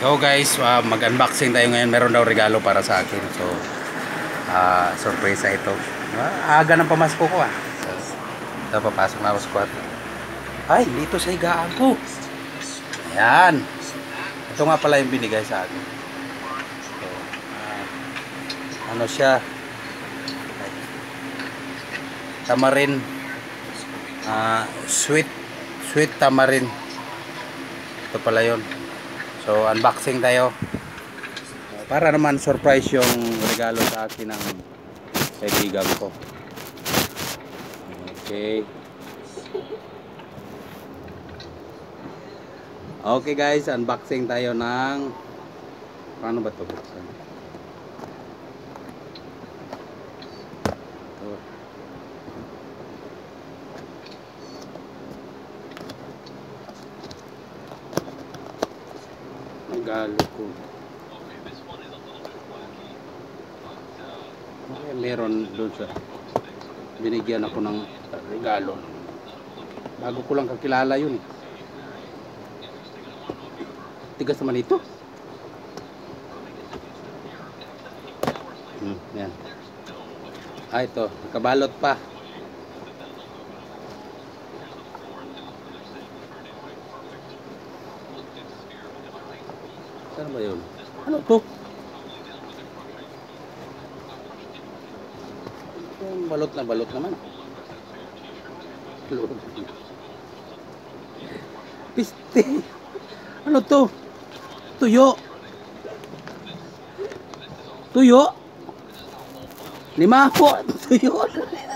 So guys, mag-unboxing tayo ngayon. Meron daw regalo para sa akin. So, surprise ito. Aga ng pamasko ko So, papasok na ako sa kwarto. Ay, dito sa higaan ko. Ayan. Ito nga pala yung binigay sa akin. So, ano siya? Tamarin. Sweet tamarin. Ito pala yun. So unboxing tayo para naman surprise yung regalo sa akin ng kaibigan ko. Okay guys, unboxing tayo ng paano ba ito? Regalo ko. Okay, meron doon sa binigyan ako ng regalo. Bago ko lang kakilala yun. Tigas naman ito. Yan. Ito, nakabalot pa. Saan ba yun? Ano to? Balot naman. Piste. Ano to? Tuyo. Tuyo. Lima po. Tuyo.